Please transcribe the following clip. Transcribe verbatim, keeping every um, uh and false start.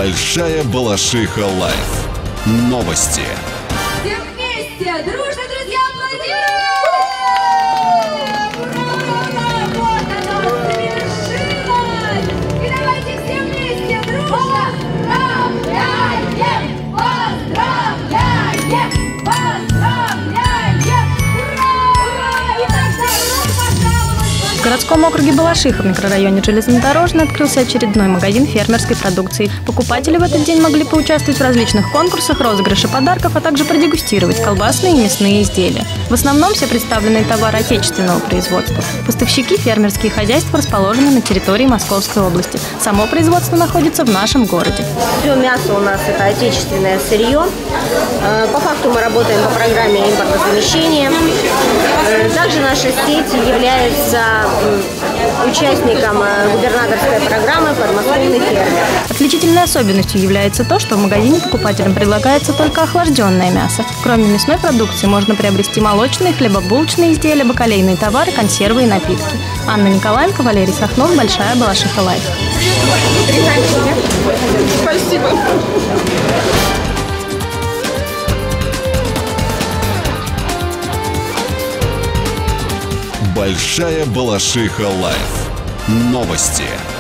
Большая Балашиха Лайф. Новости. Все вместе, дружно, друзья, аплодируем! Ура, ура, ура! Вот оно совершилось! И давайте все вместе, дружно! Поздравляем! Поздравляем! Поздравляем! Ура! Ура! Итак, добро пожаловать! В городском округе Балашиха в микрорайоне Железнодорожный открылся очередной магазин фермерской продукции. Покупатели в этот день могли поучаствовать в различных конкурсах, розыгрыше подарков, а также продегустировать колбасные и мясные изделия. В основном все представленные товары отечественного производства. Поставщики фермерские хозяйства расположены на территории Московской области. Само производство находится в нашем городе. Все мясо у нас это отечественное сырье. По факту мы работаем по программе импортозамещения. Также наша сеть является участником губернаторской программы «Подмосковный фермер». Отличительной особенностью является то, что в магазине покупателям предлагается только охлажденное мясо. Кроме мясной продукции можно приобрести молочные, хлебобулочные изделия, бакалейные товары, консервы и напитки. Анна Николаенко, Валерий Сахнов, Большая Балашиха Лайф. Спасибо. Большая Балашиха Лайф. Новости.